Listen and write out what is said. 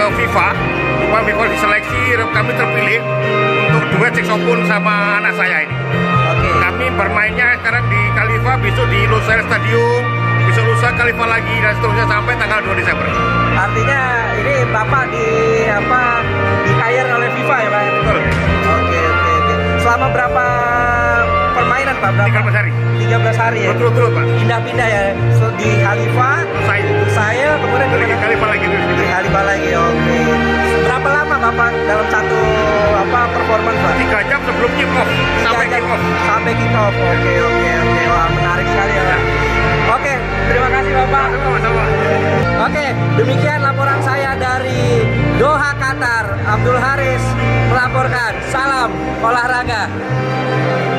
FIFA diseleksi, kami terpilih untuk duet saksofon sama anak saya ini. Oke. Kami bermainnya sekarang di Khalifa, besok di Lusail Stadium, besok lusa Khalifa lagi, dan seterusnya sampai tanggal 2 Desember. Artinya ini Bapak di hire oleh FIFA ya Pak? Betul. Oke. Selama berapa permainan Pak? 13 hari. 13 hari ya? Betul Pak. Pindah-pindah ya? So, di Khalifa, saya kemudian di Khalifa lagi. Di Khalifa lagi, oke. Berapa lama Bapak dalam satu performance Pak? 3 jam sebelum kick off sampai kick off. Sampai kick off. Oke. Wah, menarik sekali ya Pak. Oke, terima kasih Bapak. Sama-sama. Oke, demikian laporan saya dari Doha, Qatar. Abdul Haris melaporkan. Salam olahraga.